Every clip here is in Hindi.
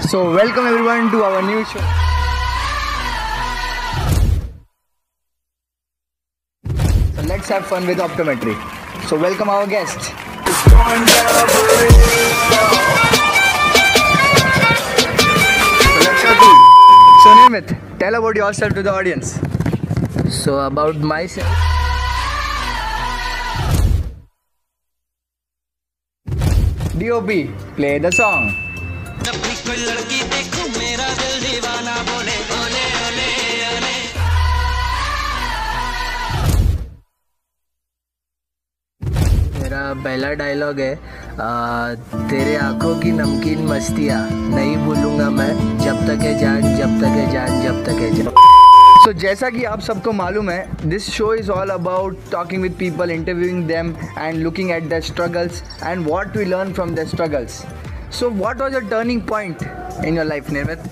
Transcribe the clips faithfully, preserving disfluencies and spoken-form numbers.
So welcome everyone to our new show. So let's have fun with optometry. So welcome our guest. So let's start. So Nirmit, tell about yourself to the audience. So about myself. D O P, play the song. मेरा पहला डायलॉग है आ, तेरे आंखों की नमकीन मस्तियाँ नहीं भूलूंगा मैं, जब तक है जान जब तक है जान जब तक है जान। So जैसा कि आप सबको मालूम है, this show is all about talking with people, interviewing them and looking at their struggles and what we learn from their struggles. So what was your turning point in your life, Nirmit?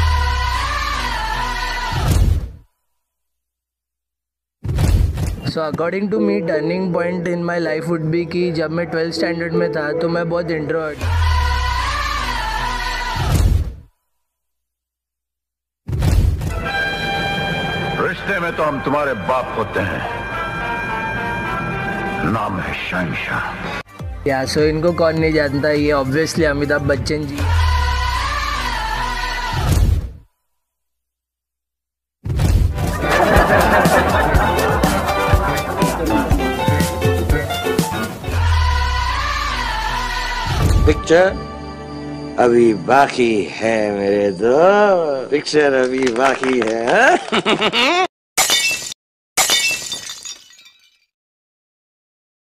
So according to me turning point in my life would be कि जब मैं ट्वेल्थ स्टैंडर्ड में था तो मैं बहुत इंट्रोवर्ट। रिश्ते में तो हम तुम्हारे बाप होते हैं, नाम है शहंशाह। या सो इनको कौन नहीं जानता, ये ऑब्वियसली अमिताभ बच्चन जी। पिक्चर अभी बाकी है मेरे दोस्त, पिक्चर अभी बाकी है।